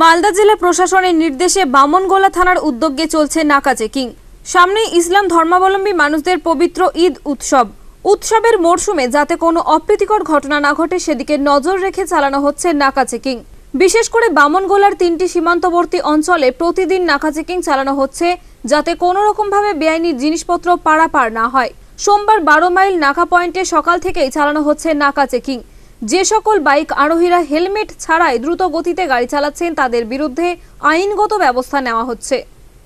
মালদা জেলা প্রশাসনের নির্দেশে বামনগোলা থানার উদ্যোগে চলছে নাকা চেকিং। সামনে ইসলাম ধর্মাবলম্বী মানুষদের পবিত্র ঈদ উৎসবের মরশুমে যাতে কোনো অপ্রীতিকর ঘটনা না ঘটে সেদিকে নজর রেখে চালানো হচ্ছে নাকা চেকিং। বিশেষ করে বামনগোলার 3টি সীমান্তবর্তী অঞ্চলে প্রতিদিন নাকা চেকিং চালানো হচ্ছে যাতে কোনো রকম ভাবে বেআইনি জিনিসপত্র পারাপার না হয়। সোমবার 12 মাইল নাকা পয়েন্টে সকাল থেকেই চালানো হচ্ছে নাকা চেকিং। যে সকল বাইক আরোহীরা হেলমেট ছাড়াই দ্রুত গতিতে গাড়ি চালাচ্ছেন তাদের বিরুদ্ধে আইনগত ব্যবস্থা নেওয়া হচ্ছে।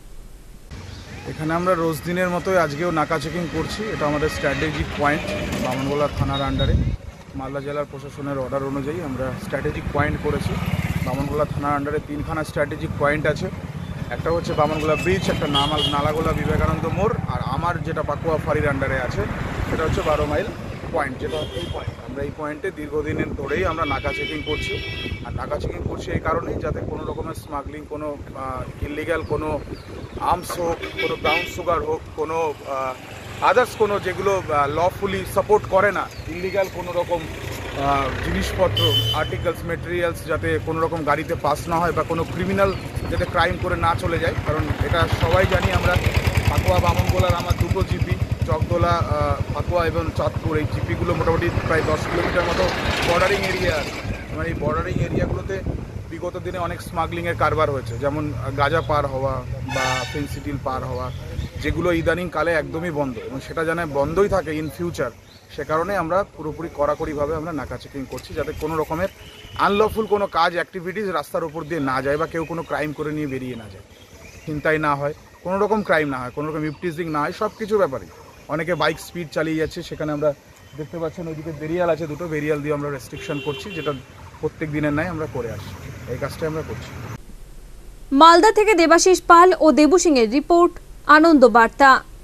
এখানে আমরা রোজ দিনের মতোই আজকেও নাকা চেকিং করছি। এটা আমাদের স্ট্র্যাটেজিক পয়েন্ট বামনগোলা থানার আন্ডারে মালদা জেলার প্রশাসনের অর্ডার অনুযায়ী আমরা স্ট্র্যাটেজিক পয়েন্ট করেছি। বামনগোলা থানার আন্ডারে 3খানা স্ট্র্যাটেজিক পয়েন্ট আছে। একটা হচ্ছে বামনগোলা ব্রিজ, একটা নালাগোলা বিবেকানন্দ মোড়, আর আমার যেটা পাকুয়া ফাঁড়ির আন্ডারে আছে সেটা হচ্ছে 12 মাইল পয়েন্ট, যেটা এই পয়েন্ট। আমরা এই পয়েন্টে দীর্ঘদিনের ধরেই আমরা নাকা চেকিং করছি। আর নাকা চেকিং করছি এই কারণেই যাতে কোনো রকমের স্মাগলিং, কোনো ইললিগ্যাল কোনো আর্মস হোক, কোনো ব্রাউন সুগার হোক, কোনো আদার্স কোনো যেগুলো লফুলি সাপোর্ট করে না, ইললিগ্যাল কোনো রকম জিনিসপত্র, আর্টিকেলস, মেটেরিয়ালস যাতে কোনো রকম গাড়িতে পাস না হয় বা কোনো ক্রিমিনাল যাতে ক্রাইম করে না চলে যায়। কারণ এটা সবাই জানি আমরা পাকুয়া বামনগোলার আমার দুটো জিপি, চকদোলা, পাকুয়া এবং চাঁদপুর, এই জিপিগুলো মোটামুটি প্রায় 10 কিলোমিটার মতো বর্ডারিং এরিয়া আছে। মানে এই বর্ডারিং এরিয়াগুলোতে বিগত দিনে অনেক স্মাগলিংয়ের কারবার হয়েছে, যেমন গাঁজা পার হওয়া বা ফেন্সিডিল পার হওয়া, যেগুলো ইদানিং কালে একদমই বন্ধ এবং সেটা যেন বন্ধই থাকে ইন ফিউচার। সে কারণে আমরা পুরোপুরি কড়াকড়িভাবে আমরা নাকা চেকিং করছি যাতে কোনো রকমের আনলফুল কোনো কাজ, অ্যাক্টিভিটিস রাস্তার উপর দিয়ে না যায় বা কেউ কোনো ক্রাইম করে নিয়ে বেরিয়ে না যায়, চিন্তাই না হয়, কোনো রকম ক্রাইম না হয়, কোনো রকম ইপটিজিং না হয়, সব কিছু ব্যাপারেই। অনেকে বাইক স্পিড চালিয়ে যাচ্ছে, সেখানে আমরা দেখতে পাচ্ছেন ওইদিকে বেরিয়াল আছে, দুটো বেরিয়াল দিয়ে আমরা রেস্ট্রিকশন করছি, যেটা প্রত্যেক দিনের নাই আমরা করে আসছি। এই কাজটাই আমরা করছি। মালদা থেকে দেবাশিস পাল ও দেবু সিং এর রিপোর্ট, আনন্দ বার্তা।